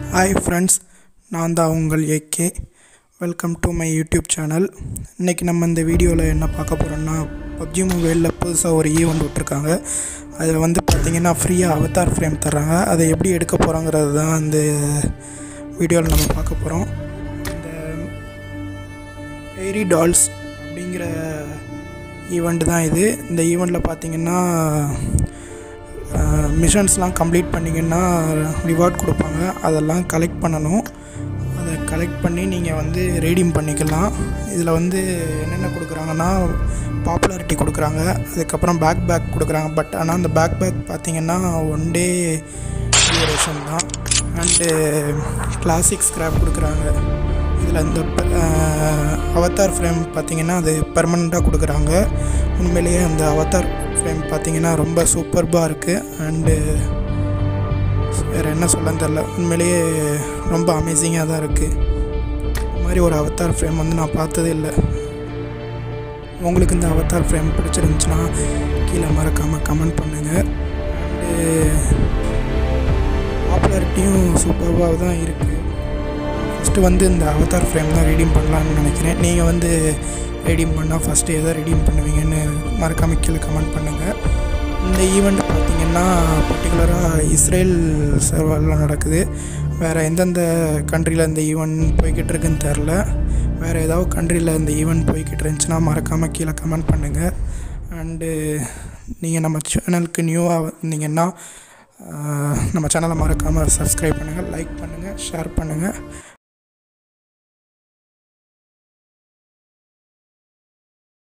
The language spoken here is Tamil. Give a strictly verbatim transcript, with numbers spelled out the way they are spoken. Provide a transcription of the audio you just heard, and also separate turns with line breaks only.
Hi friends, நான் தான் உங்கள் AK. Welcome to my YouTube channel. இன்றைக்கி நம்ம இந்த வீடியோவில் என்ன பார்க்க போகிறோம்னா, பப்ஜி மொபைலில் புதுசாக ஒரு ஈவெண்ட் விட்டுருக்காங்க. அதில் வந்து பார்த்திங்கன்னா ஃப்ரீயாக அவதார் ஃப்ரேம் தர்றாங்க. அதை எப்படி எடுக்க போகிறோங்கிறது தான் இந்த வீடியோவில் நம்ம பார்க்க போகிறோம். இந்த ஃபெய்ரி டால்ஸ் அப்படிங்கிற ஈவெண்ட் தான் இது. இந்த ஈவெண்ட்டில் பார்த்திங்கன்னா மிஷன்ஸ்லாம் கம்ப்ளீட் பண்ணிங்கன்னா ரிவார்ட் கொடுப்பாங்க. அதெல்லாம் கலெக்ட் பண்ணணும். அதை கலெக்ட் பண்ணி நீங்கள் வந்து ரீடீம் பண்ணிக்கலாம். இதில் வந்து என்னென்ன கொடுக்குறாங்கன்னா, பாப்புலாரிட்டி கொடுக்குறாங்க, அதுக்கப்புறம் பேக் பேக் கொடுக்குறாங்க. பட் ஆனால் அந்த பேக் பேக் பார்த்திங்கன்னா ஒன் டே டியூரேஷன் தான். அண்டு கிளாசிக் ஸ்க்ராப் கொடுக்குறாங்க. இதில் இந்த அவதார் ஃப்ரேம் பார்த்திங்கன்னா அது பெர்மனண்ட்டாக கொடுக்குறாங்க. உண்மையிலேயே அந்த அவதார் ஃப்ரேம் பார்த்திங்கன்னா ரொம்ப சூப்பர்பாக இருக்குது. அண்டு வேறு என்ன சொல்லன்னு தெரில, உண்மையிலேயே ரொம்ப அமேசிங்காக தான் இருக்குது. இந்த மாதிரி ஒரு அவதார் ஃப்ரேம் வந்து நான் பார்த்ததே இல்லை. உங்களுக்கு இந்த அவதார் ஃப்ரேம் பிடிச்சிருந்துச்சுன்னா கீழே மறக்காமல் கமெண்ட் பண்ணுங்கள். அண்டு பாப்புலாரிட்டியும் சூப்பர்பாக தான் இருக்குது. ஃபஸ்ட்டு வந்து இந்த அவதார் ஃப்ரேம் தான் ரீடீம் பண்ணலான்னு நினைக்கிறேன். நீங்கள் வந்து ரீடீம் பண்ணால் ஃபஸ்ட்டு எதை ரீடீம் பண்ணுவீங்கன்னு மறக்காமல் கீழே கமெண்ட் பண்ணுங்கள். இந்த ஈவெண்ட் பார்த்திங்கன்னா பர்டிகுலராக இஸ்ரேல் சர்வரில் நடக்குது. வேறு எந்தெந்த கண்ட்ரியில் இந்த ஈவெண்ட் போய்கிட்டு இருக்குன்னு தெரில. வேறு ஏதாவது கண்ட்ரியில் இந்த ஈவெண்ட் போய்கிட்டு இருந்துச்சுன்னா மறக்காமல் கீழே கமெண்ட் பண்ணுங்கள். அண்டு நீங்கள் நம்ம சேனலுக்கு நியூவாக வந்தீங்கன்னா நம்ம சேனலை மறக்காமல் சப்ஸ்கிரைப் பண்ணுங்கள், லைக் பண்ணுங்கள், ஷேர் பண்ணுங்கள்.